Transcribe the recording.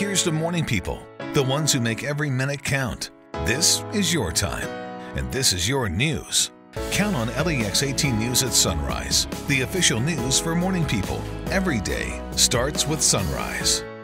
Here's to morning people, the ones who make every minute count. This is your time, and this is your news. Count on LEX 18 News at sunrise, the official news for morning people. Every day starts with sunrise.